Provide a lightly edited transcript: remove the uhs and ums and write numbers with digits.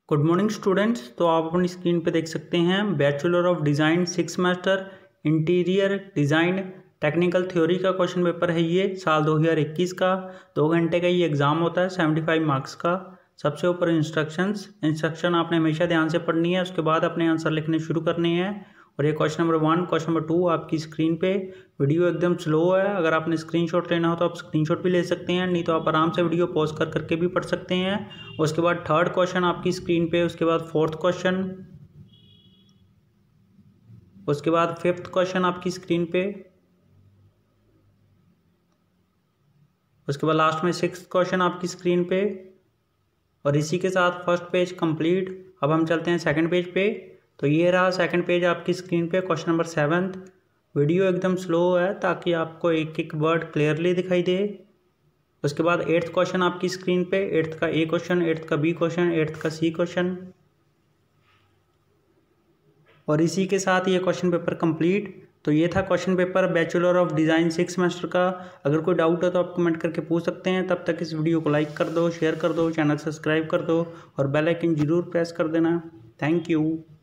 Good morning students. तो आप अपनी स्क्रीन पे देख सकते हैं bachelor of design 6 semester interior design technical theory का क्वेश्चन पेपर है। ये साल 2021 का 2 घंटे का ये एग्ज़ाम होता है 75 मार्क्स का। सबसे ऊपर इंस्ट्रक्शन आपने हमेशा ध्यान से पढ़नी है, उसके बाद अपने आंसर लिखने शुरू करने हैं। और ये क्वेश्चन नंबर 1 क्वेश्चन नंबर 2 आपकी स्क्रीन पे। वीडियो एकदम स्लो है, अगर आपने स्क्रीनशॉट लेना हो तो आप स्क्रीनशॉट भी ले सकते हैं, नहीं तो आप आराम से वीडियो पॉज कर करके भी पढ़ सकते हैं। उसके बाद थर्ड क्वेश्चन आपकी स्क्रीन पे, उसके बाद फोर्थ क्वेश्चन, उसके बाद फिफ्थ क्वेश्चन आपकी स्क्रीन पे, उसके बाद लास्ट में सिक्स्थ क्वेश्चन आपकी स्क्रीन पे। और इसी के साथ फर्स्ट पेज कंप्लीट। अब हम चलते हैं सेकंड पेज पे। तो ये रहा सेकंड पेज आपकी स्क्रीन पे, क्वेश्चन नंबर 7। वीडियो एकदम स्लो है ताकि आपको एक एक वर्ड क्लियरली दिखाई दे। उसके बाद 8th क्वेश्चन आपकी स्क्रीन पे, 8th का ए क्वेश्चन, 8th का बी क्वेश्चन, 8th का सी क्वेश्चन। और इसी के साथ ये क्वेश्चन पेपर कंप्लीट। तो ये था question paper bachelor of design 6 semester का। अगर कोई डाउट है तो आप कमेंट करके पूछ सकते हैं। तब तक इस वीडियो को लाइक कर दो, शेयर कर दो, चैनल सब्सक्राइब कर दो और बेल आइकन जरूर प्रेस कर देना। Thank you.